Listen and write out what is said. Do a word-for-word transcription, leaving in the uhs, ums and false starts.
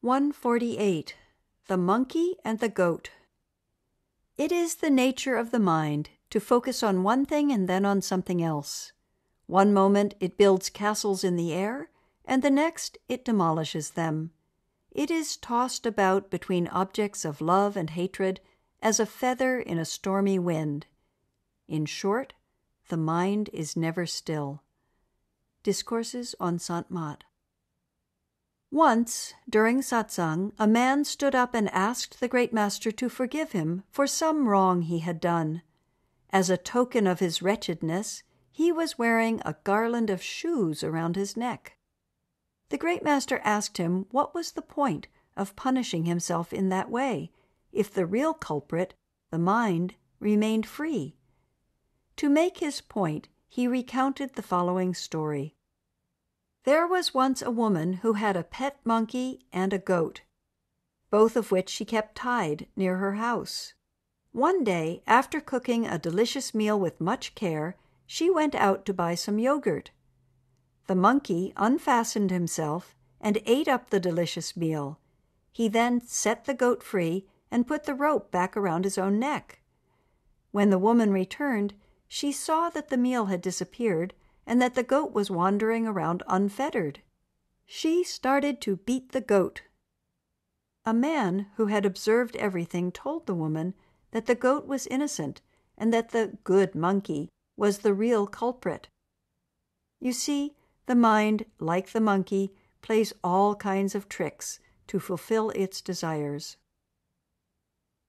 one forty-eight. The Monkey and the Goat. It is the nature of the mind to focus on one thing and then on something else. One moment it builds castles in the air, and the next it demolishes them. It is tossed about between objects of love and hatred as a feather in a stormy wind. In short, the mind is never still. Discourses on Sant Mat. Once, during Satsang, a man stood up and asked the great master to forgive him for some wrong he had done. As a token of his wretchedness, he was wearing a garland of shoes around his neck. The great master asked him what was the point of punishing himself in that way, if the real culprit, the mind, remained free. To make his point, he recounted the following story. There was once a woman who had a pet monkey and a goat, both of which she kept tied near her house. One day, after cooking a delicious meal with much care, she went out to buy some yogurt. The monkey unfastened himself and ate up the delicious meal. He then set the goat free and put the rope back around his own neck. When the woman returned, she saw that the meal had disappeared and that the goat was wandering around unfettered. She started to beat the goat. A man who had observed everything told the woman that the goat was innocent and that the good monkey was the real culprit. You see, the mind, like the monkey, plays all kinds of tricks to fulfill its desires.